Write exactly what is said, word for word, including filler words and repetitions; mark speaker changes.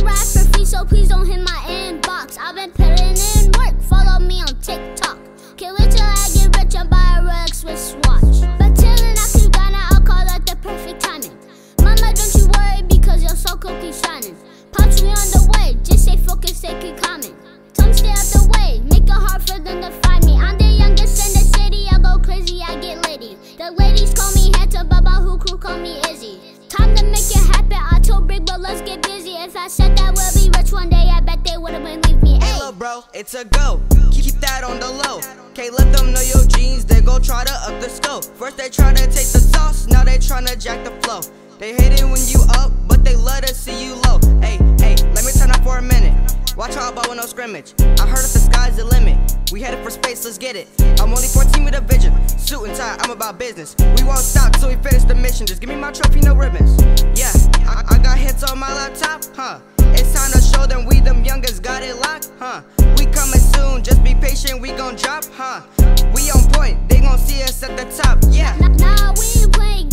Speaker 1: rap for free, so please don't hit my inbox. I've been putting in work, follow me on TikTok. Can't wait till I get rich and buy a Rolex Swiss watch. But till then I keep Ghana, I'll call that the perfect timing. Mama, don't you worry because your soul could keep shining. Pops, we on the way, just stay focused, stay keep coming. Come stay out the way, make it hard for them to find me. I'm the youngest in the city, I go crazy, I get litty. The ladies call me Hector, Baba who crew call me Izzy. Time to make it happen, I told Big but let's get busy. If I said that we'll be rich one day, I bet they would've believed me.
Speaker 2: Hey lil' bro, it's a go, keep that on the low. Can't let them know your jeans, they go try to up the scope. First they try to take the sauce, now they tryna jack the flow. They hate it when you up, but they love to see you low. Hey, hey, let me turn up for a minute. Watch how about with no scrimmage. I heard that the sky's the limit. We headed for space, let's get it. I'm only fourteen with a vision. Suit and tie, I'm about business. We won't stop till we finish the mission. Just give me my trophy, no ribbons. Yeah, I, I got hits on my laptop, huh? It's time to show them we them youngest got it locked, huh? We coming soon, just be patient, we gon' drop, huh? We on point, they gon' see us at the top, yeah.
Speaker 1: Nah, nah, we ain't playing